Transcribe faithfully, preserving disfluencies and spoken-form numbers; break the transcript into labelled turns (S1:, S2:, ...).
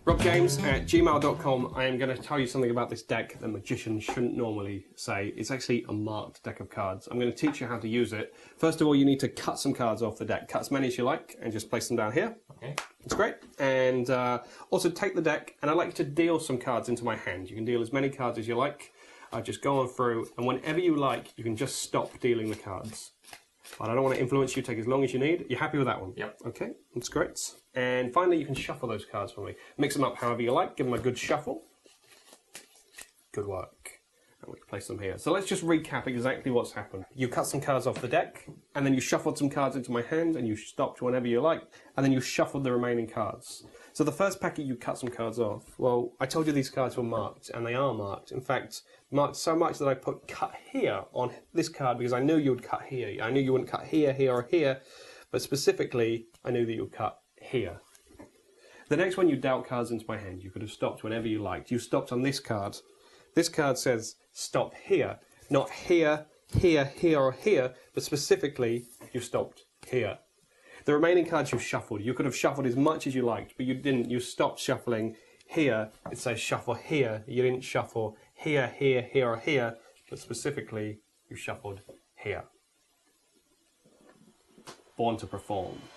S1: rob james at gmail dot com. I am going to tell you something about this deck that magicians shouldn't normally say. It's actually a marked deck of cards. I'm going to teach you how to use it. First of all, you need to cut some cards off the deck. Cut as many as you like and just place them down here.
S2: Okay.
S1: That's great. And uh, also take the deck, and I'd like to deal some cards into my hand. You can deal as many cards as you like. Uh, just go on through, and whenever you like, you can just stop dealing the cards. But I don't want to influence you. Take as long as you need. You happy with that one?
S2: Yep.
S1: Okay, that's great. And finally, you can shuffle those cards for me. Mix them up however you like. Give them a good shuffle. Good work. And we can place them here. So let's just recap exactly what's happened. You cut some cards off the deck, and then you shuffled some cards into my hand, and you stopped whenever you like, and then you shuffled the remaining cards. So the first packet, you cut some cards off. Well, I told you these cards were marked, and they are marked. In fact, marked so much that I put cut here on this card because I knew you would cut here. I knew you wouldn't cut here, here, or here, but specifically, I knew that you would cut here. The next one, you dealt cards into my hand. You could have stopped whenever you liked. You stopped on this card. This card says stop here, not here, here, here, or here, but specifically, you stopped here. The remaining cards you shuffled. You could have shuffled as much as you liked, but you didn't. You stopped shuffling here. It says shuffle here. You didn't shuffle here, here, here, or here, but specifically, you shuffled here. Born to perform.